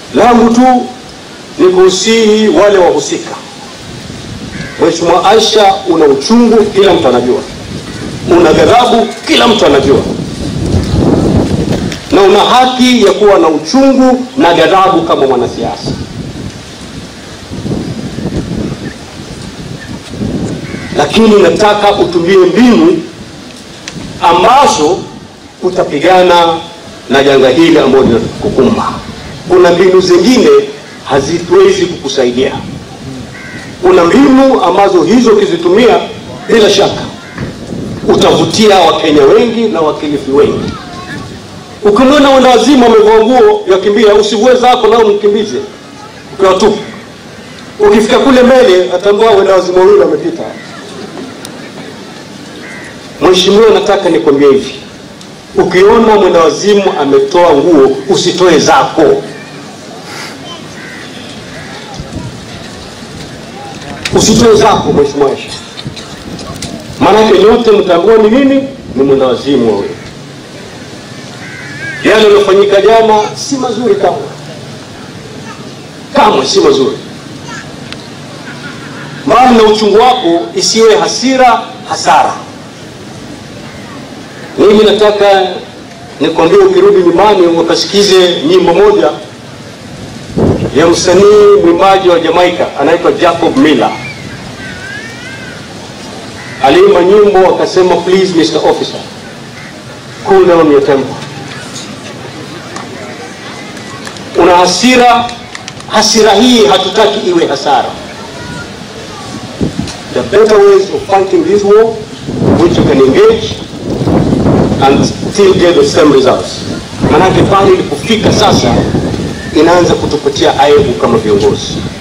Langu tu ni kusihi wale wahusika. Mheshimiwa Aisha, una uchungu, kila mtu anajua. Una ghadhabu, kila mtu anajua. Na una haki ya kuwa na uchungu na ghadhabu kama mwanasiasa. Lakini nataka utumie mbinu ambazo utapigana na janga hili ambalo linakukumba. Kuna mbinu zingine hazituwezi kukusaidia. Kuna mbinu ambazo hizo ukizitumia bila shaka utavutia Wakenya wengi na wakilifi wengi. Ukimwona wenda wazimu amevaa nguo ya kimbia, usiweza hapo nao mkimbize ukiwa tu. Ukifika kule mbele atambua wenda wazimu yule amepita. Mheshimiwa, nataka nikwambie hivi. Ukiona mwenda wazimu ametoa nguo, usitoe zako. Usitoe zako Mheshimiwa Aisha. Maana yote mtambua ni nini? Ni mwenda wazimu wewe. Yale yaliyofanyika jana si mazuri kamwe. Kamwe si mazuri. Mbali na uchungu wako isiwe hasira, hasara. Mimi nataka nikwambie ukirudi nyumbani ukasikize nyimbo moja ya msanii mwimbaji wa Jamaica anaitwa Jacob Miller. Aliimba nyimbo akasema, please Mr Officer, cool down your temper. Una hasira, hasira hii hatutaki iwe hasara. The better ways of fighting this war, which you can engage and still get the same results. Manake pale ilipofika sasa inaanza kutupatia aibu kama viongozi.